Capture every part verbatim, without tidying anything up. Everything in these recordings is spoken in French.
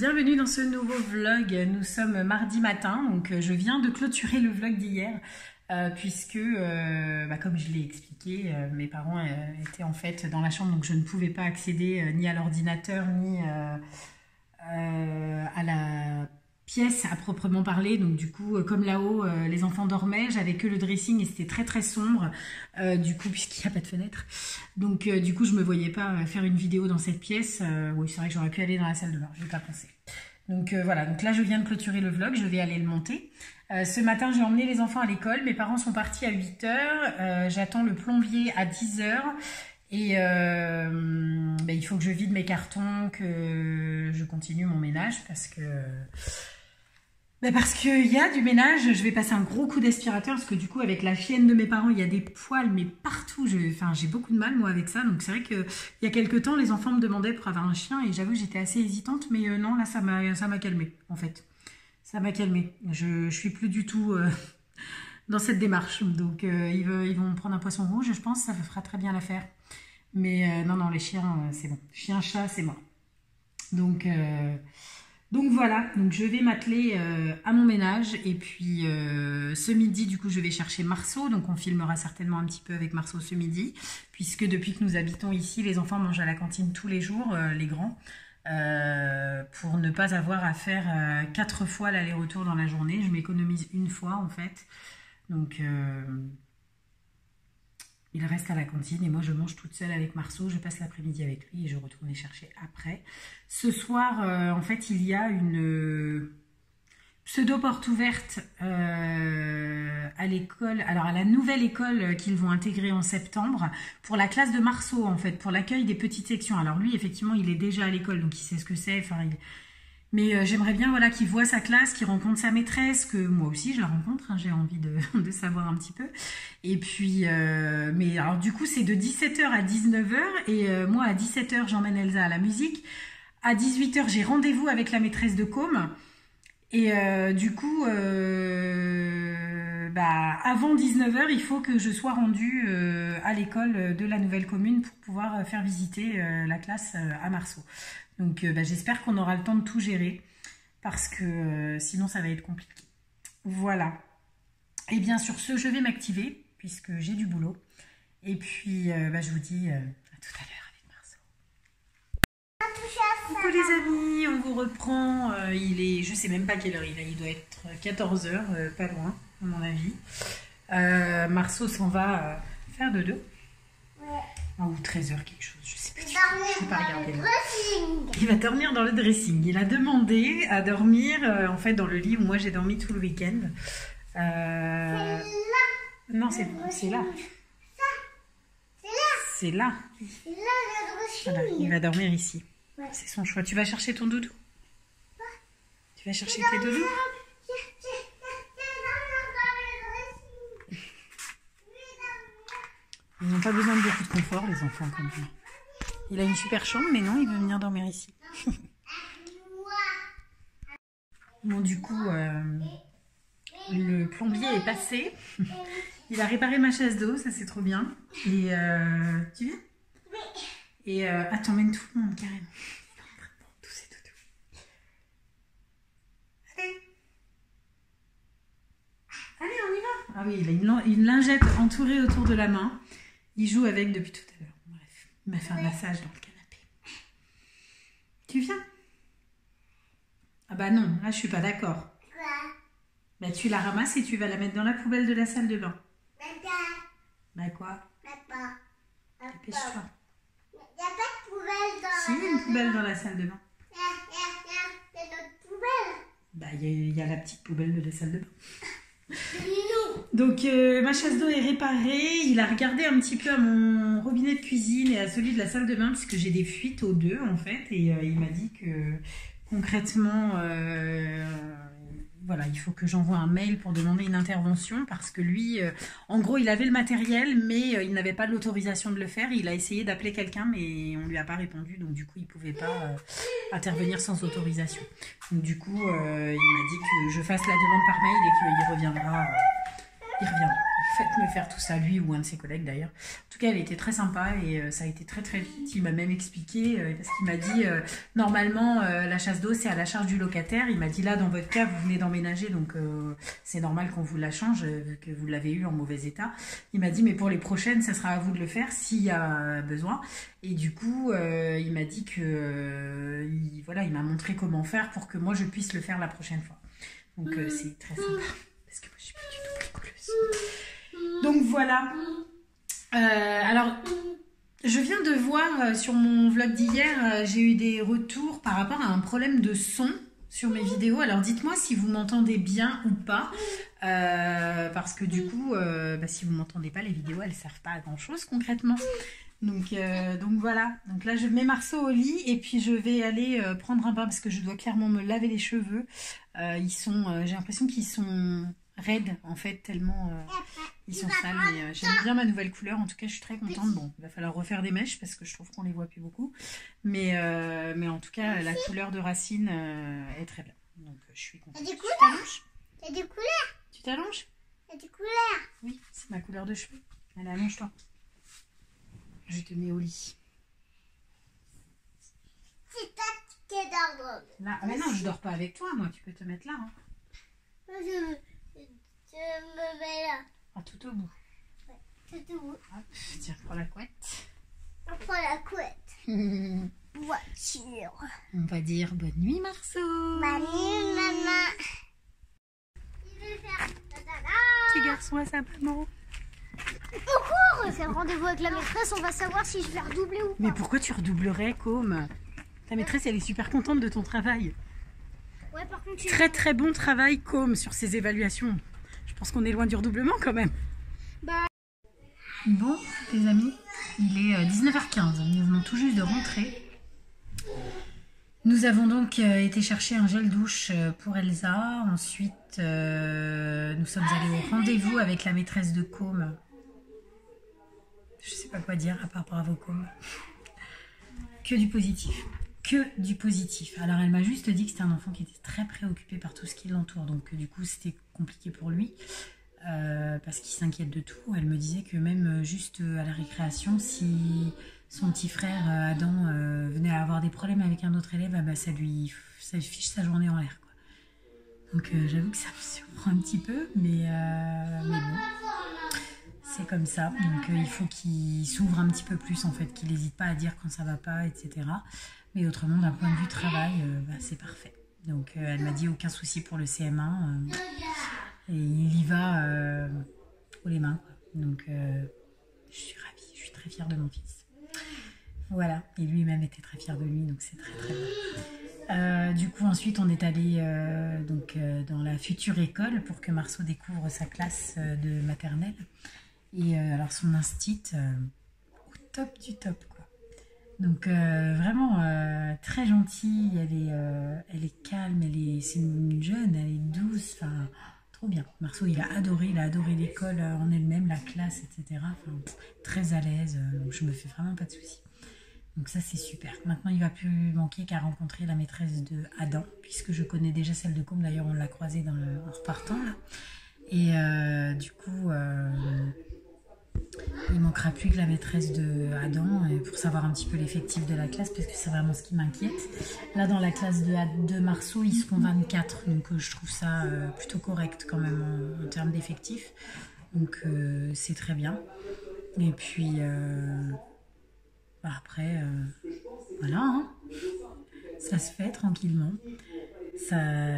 bienvenue dans ce nouveau vlog. Nous sommes mardi matin, donc je viens de clôturer le vlog d'hier euh, puisque, euh, bah, comme je l'ai expliqué, euh, mes parents euh, étaient en fait dans la chambre, donc je ne pouvais pas accéder euh, ni à l'ordinateur ni euh, euh, à la pièce à proprement parler. Donc du coup, comme là-haut, euh, les enfants dormaient, j'avais que le dressing et c'était très très sombre, euh, du coup, puisqu'il n'y a pas de fenêtre. Donc euh, du coup, je me voyais pas faire une vidéo dans cette pièce. Euh, oui, c'est vrai que j'aurais pu aller dans la salle de bain, je n'ai pas pensé. Donc euh, voilà, donc là je viens de clôturer le vlog, je vais aller le monter. Euh, ce matin, j'ai emmené les enfants à l'école, mes parents sont partis à huit heures, euh, j'attends le plombier à dix heures. Et euh, ben, il faut que je vide mes cartons, que je continue mon ménage parce que... Ben parce qu'il y a du ménage, je vais passer un gros coup d'aspirateur parce que du coup avec la chienne de mes parents il y a des poils mais partout, je, enfin, j'ai beaucoup de mal moi avec ça, donc c'est vrai qu'il y a quelques temps les enfants me demandaient pour avoir un chien et j'avoue j'étais assez hésitante, mais euh, non là ça m'a ça m'a calmée en fait, ça m'a calmée, je, je suis plus du tout euh, dans cette démarche, donc euh, ils, veulent, ils vont prendre un poisson rouge je pense, ça fera très bien l'affaire, mais euh, non non les chiens euh, c'est bon, chien chat c'est mort, donc... Euh, Donc voilà, donc je vais m'atteler euh, à mon ménage et puis euh, ce midi du coup je vais chercher Marceau, donc on filmera certainement un petit peu avec Marceau ce midi, puisque depuis que nous habitons ici, les enfants mangent à la cantine tous les jours, euh, les grands, euh, pour ne pas avoir à faire euh, quatre fois l'aller-retour dans la journée. Je m'économise une fois en fait, donc... Euh, il reste à la cantine et moi je mange toute seule avec Marceau, je passe l'après-midi avec lui et je retourne les chercher après. Ce soir, euh, en fait, il y a une euh, pseudo-porte ouverte euh, à l'école, alors à la nouvelle école qu'ils vont intégrer en septembre, pour la classe de Marceau en fait, pour l'accueil des petites sections. Alors lui, effectivement, il est déjà à l'école, donc il sait ce que c'est, enfin... Il... Mais euh, j'aimerais bien voilà, qu'il voit sa classe, qu'il rencontre sa maîtresse, que moi aussi je la rencontre, hein, j'ai envie de, de savoir un petit peu. Et puis, euh, mais alors du coup c'est de dix-sept heures à dix-neuf heures et euh, moi à dix-sept heures j'emmène Elsa à la musique. À dix-huit heures j'ai rendez-vous avec la maîtresse de com. Et euh, du coup, euh, bah, avant dix-neuf heures il faut que je sois rendue euh, à l'école de la nouvelle commune pour pouvoir faire visiter euh, la classe euh, à Marceau. Donc euh, bah, j'espère qu'on aura le temps de tout gérer parce que euh, sinon ça va être compliqué. Voilà. Et bien sur ce, je vais m'activer puisque j'ai du boulot. Et puis euh, bah, je vous dis euh, à tout à l'heure avec Marceau. Coucou les amis, on vous reprend. Euh, il est, je sais même pas quelle heure il est, il doit être quatorze heures, euh, pas loin à mon avis. Euh, Marceau s'en va euh, faire dodo. Ouais. Ou treize heures quelque chose, je sais pas. Je vais pas regarder là. Il va dormir dans le dressing. Il a demandé à dormir euh, en fait dans le lit où moi j'ai dormi tout le week-end. Euh... C'est là. Non, c'est là. C'est là. C'est là. C'est là le dressing. Voilà, il va dormir ici. Ouais. C'est son choix. Tu vas chercher ton doudou? Ouais. Tu vas chercher tes doudous? Ils n'ont pas besoin de beaucoup de confort, les enfants, comme ça. Il a une super chambre, mais non, il veut venir dormir ici. Bon, du coup, euh, le plombier est passé. Il a réparé ma chaise d'eau, ça c'est trop bien. Et euh, tu viens? Oui. Et euh, ah, t'emmènes tout le monde, carrément. Il est en train de tousser doudou. Allez. Allez, on y va. Ah oui, il a une, une lingette entourée autour de la main. Il joue avec depuis tout à l'heure. Bref, il m'a fait un massage dans le canapé. Tu viens? Ah bah non, là je suis pas d'accord. Quoi? Bah tu la ramasses et tu vas la mettre dans la poubelle de la salle de bain. Bah quoi? Dépêche-toi. Il n'y a pas de poubelle dans si, la salle de bain. Si, il y a une poubelle dans la salle de bain. Il y a, il y a, il y a d'autres poubelles. Bah il y, a, il y a la petite poubelle de la salle de bain. Donc euh, ma chasse d'eau est réparée. Il a regardé un petit peu à mon robinet de cuisine et à celui de la salle de bain puisque j'ai des fuites aux deux en fait, et euh, il m'a dit que concrètement euh, voilà, il faut que j'envoie un mail pour demander une intervention parce que lui euh, en gros il avait le matériel mais euh, il n'avait pas l'autorisation de le faire. Il a essayé d'appeler quelqu'un mais on lui a pas répondu, donc du coup il pouvait pas euh, intervenir sans autorisation. Donc du coup euh, il m'a dit que je fasse la demande par mail et qu'il reviendra euh, il reviendra, fait me faire tout ça, lui ou un de ses collègues d'ailleurs. En tout cas, elle était très sympa et euh, ça a été très très vite. Il m'a même expliqué, euh, parce qu'il m'a dit, euh, normalement, euh, la chasse d'eau, c'est à la charge du locataire. Il m'a dit, là, dans votre cas, vous venez d'emménager, donc euh, c'est normal qu'on vous la change, euh, que vous l'avez eu en mauvais état. Il m'a dit, mais pour les prochaines, ça sera à vous de le faire s'il y a besoin. Et du coup, euh, il m'a dit que, euh, il, voilà, il m'a montré comment faire pour que moi, je puisse le faire la prochaine fois. Donc, euh, c'est très sympa. Parce que moi, je suis pas du tout bricoleuse. Donc, voilà. Euh, alors, je viens de voir euh, sur mon vlog d'hier, euh, j'ai eu des retours par rapport à un problème de son sur mes vidéos. Alors, dites-moi si vous m'entendez bien ou pas. Euh, parce que du coup, euh, bah, si vous m'entendez pas, les vidéos, elles servent pas à grand-chose concrètement. Donc, euh, donc voilà, donc là je mets Marceau au lit et puis je vais aller euh, prendre un bain parce que je dois clairement me laver les cheveux. Euh, ils sont, euh, j'ai l'impression qu'ils sont raides en fait, tellement euh, ils sont sales. Mais euh, j'aime bien ma nouvelle couleur, en tout cas je suis très contente. Bon, il va falloir refaire des mèches parce que je trouve qu'on les voit plus beaucoup. Mais, euh, mais en tout cas la couleur de Racine euh, est très bien. Donc je suis contente. Il y a des Tu couleurs. t'allonges ? Il y a des couleurs. Tu t'allonges ? Il y a des couleurs. Oui, c'est ma couleur de cheveux. Allez, allonge-toi. Je te mets au lit. C'est toi qui es dans le... Là, ah mais non, je dors pas avec toi, moi. Tu peux te mettre là. Hein. Moi, je, je me mets là. Ah, tout au bout. Ouais, tout au bout. Hop, tiens, prends la couette. On prend la couette. Voiture. On va dire bonne nuit, Marceau. Bonne nuit, maman. Il veut faire... Petit garçon à sa maman. Au cours. C'est le rendez-vous avec la maîtresse, on va savoir si je vais redoubler ou pas. Mais pourquoi tu redoublerais, Com? Ta maîtresse, elle est super contente de ton travail. Ouais, par contre, tu... Très très bon travail, Com, sur ces évaluations. Je pense qu'on est loin du redoublement quand même. Bah... Bon, les amis, il est dix-neuf heures quinze. Nous venons tout juste de rentrer. Nous avons donc euh, été chercher un gel douche pour Elsa. Ensuite, euh, nous sommes allés au rendez-vous avec la maîtresse de Com. Je sais pas quoi dire à part bravo Com. Que du positif. Que du positif. Alors, elle m'a juste dit que c'était un enfant qui était très préoccupé par tout ce qui l'entoure. Donc, du coup, c'était compliqué pour lui. Euh, parce qu'il s'inquiète de tout. Elle me disait que même juste à la récréation, si son petit frère Adam euh, venait à avoir des problèmes avec un autre élève, bah, ça, lui, ça lui fiche sa journée en l'air. Donc euh, j'avoue que ça me surprend un petit peu, mais, euh, mais bon, c'est comme ça. Donc euh, il faut qu'il s'ouvre un petit peu plus en fait, qu'il n'hésite pas à dire quand ça va pas, et cetera. Mais autrement, d'un point de vue travail, euh, bah, c'est parfait. Donc euh, elle m'a dit aucun souci pour le C M un. Euh, et il y va euh, haut les mains. Donc euh, je suis ravie, je suis très fière de mon fils. Voilà, et lui-même était très fier de lui, donc c'est très très bien. Euh, du coup, ensuite, on est allé euh, donc, euh, dans la future école pour que Marceau découvre sa classe euh, de maternelle. Et euh, alors, son instit, euh, au top du top, quoi. Donc, euh, vraiment euh, très gentille, elle est, euh, elle est calme, elle est, c'est une jeune, elle est douce, enfin, trop bien. Marceau, il a adoré, il a adoré l'école en elle-même, la classe, et cetera. Enfin, très à l'aise, donc je me fais vraiment pas de soucis. Donc ça, c'est super. Maintenant, il ne va plus manquer qu'à rencontrer la maîtresse de Adam, puisque je connais déjà celle de Com. D'ailleurs, on l'a croisée dans le, en repartant. Là. Et euh, du coup, euh, il ne manquera plus que la maîtresse de Adam pour savoir un petit peu l'effectif de la classe, parce que c'est vraiment ce qui m'inquiète. Là, dans la classe de, de Marceau, ils seront vingt-quatre. Donc, euh, je trouve ça euh, plutôt correct quand même en, en termes d'effectif. Donc, euh, c'est très bien. Et puis... Euh, Après, euh, voilà, hein. Ça se fait tranquillement. Ça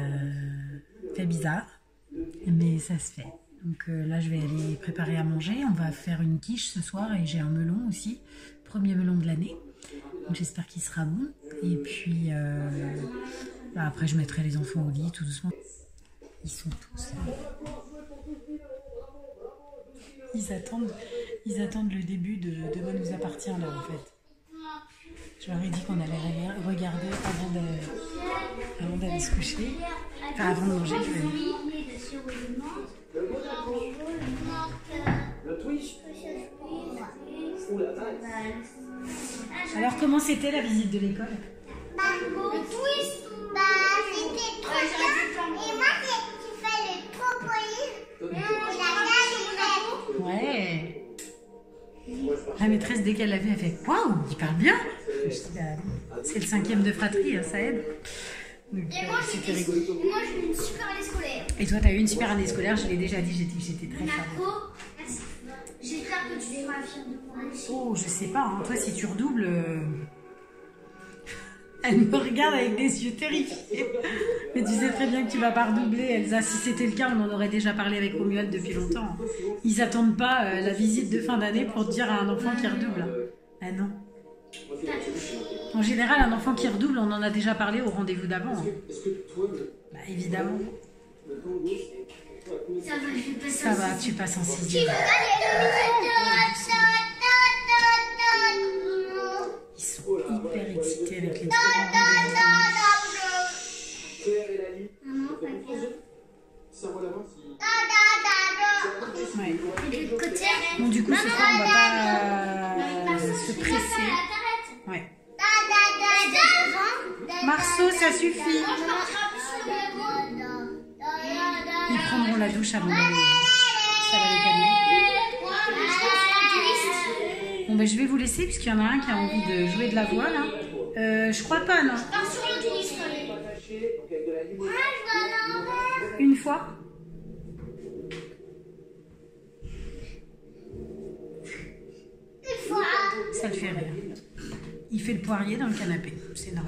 fait bizarre, mais ça se fait. Donc euh, là, je vais aller préparer à manger. On va faire une quiche ce soir et j'ai un melon aussi. Premier melon de l'année. Donc j'espère qu'il sera bon. Et puis, euh, bah, après, je mettrai les enfants au lit tout doucement. Ils sont tous... Ils attendent, ils attendent le début de Demain nous appartient là, en fait. Je leur ai dit qu'on allait regarder avant de, avant d'aller se coucher. Enfin, avant de manger, je veux dire. Alors, comment c'était la visite de l'école? Bah, le twist, bah, c'était trop bien. Et moi, j'ai fait le trampoline. Et la nage, maîtresse, dès qu'elle l'a vu, elle fait « Waouh, il parle bien !» Je dis bah, c'est le cinquième de fratrie, hein, ça aide. Donc, Et moi, c'était j'ai rigolo. moi, j'ai eu une super année scolaire. Et toi, tu as eu une super année scolaire, je l'ai déjà dit, j'étais, j'étais très fière. Marco, merci. J'espère que tu seras fière de moi aussi. Oh, je sais pas, hein. Toi, si tu redoubles... euh, Elle me regarde avec des yeux terrifiés. Mais tu sais très bien que tu vas pas redoubler, Elsa. Si c'était le cas, on en aurait déjà parlé avec Romuald depuis longtemps. Ils attendent pas euh, la visite de fin d'année pour dire à un enfant qui redouble. Ah non. En général, un enfant qui redouble, on en a déjà parlé au rendez-vous d'avant. Hein. Bah, évidemment. Ça va, je vais passer Ça va, tu passes en sixième. Ils sont hyper excités avec les différents rendez-vous. Ouais. Bon, du coup, ce soir, on va pas se presser. Ouais. Marceau, ça suffit. Ils prendront la douche avant d'aller au lit. Ça va les calmer. Bon, ben, je vais vous laisser puisqu'il y en a un qui a envie de jouer de la voix là. Euh, je crois pas, non. Une fois. Ça le fait rire. Il fait le poirier dans le canapé, c'est normal.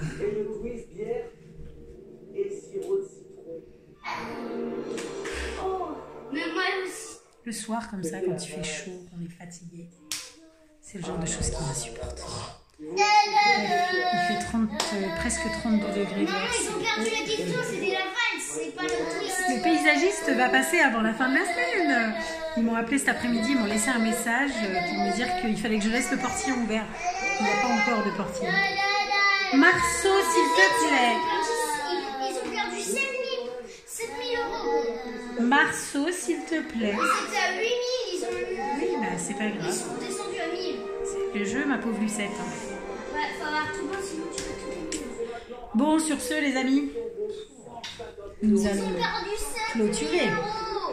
Mais moi aussi. Le soir, comme ça, quand il fait chaud, qu'on est fatigué, c'est le genre de choses qui m'insupportent. Il fait trente, euh, presque trente-deux degrés Non, dehors. ils ont perdu la question, c'était la valse, c'est pas le twist. Le paysagiste va passer avant la fin de la semaine. Ils m'ont appelé cet après-midi, ils m'ont laissé un message pour me dire qu'il fallait que je laisse le portillon ouvert. Il n'y a pas encore de portillon. Marceau, s'il te plaît. Ils ont perdu sept mille euros. Marceau, s'il te plaît. C'était à huit mille, ils ont eu. Oui, bah c'est pas Ils grave. sont descendus à mille. C'est le jeu, ma pauvre Lucette. Ouais, faut avoir tout bon, sinon tu vas tout détruire. Bon, sur ce, les amis, nous Ils allons ont perdu sept clôturer. mille euros.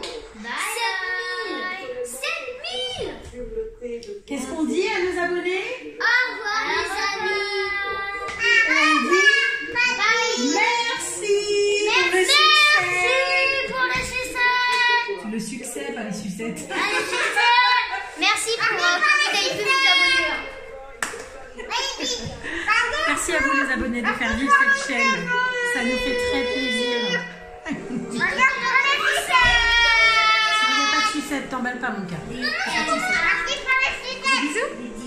sept mille. sept mille. Qu'est-ce qu'on dit à nos abonnés? Au revoir les amis. On dit merci pour le succès. Merci pour le succès. Le succès, pas les sucettes. Allez, succès. Merci pour euh, que vous ayez pu vous abonner. Merci à vous les abonnés de faire vivre cette chaîne. Ça nous fait très plaisir. Si on n'a pas de sucette, t'emballes pas mon cœur. Bisous.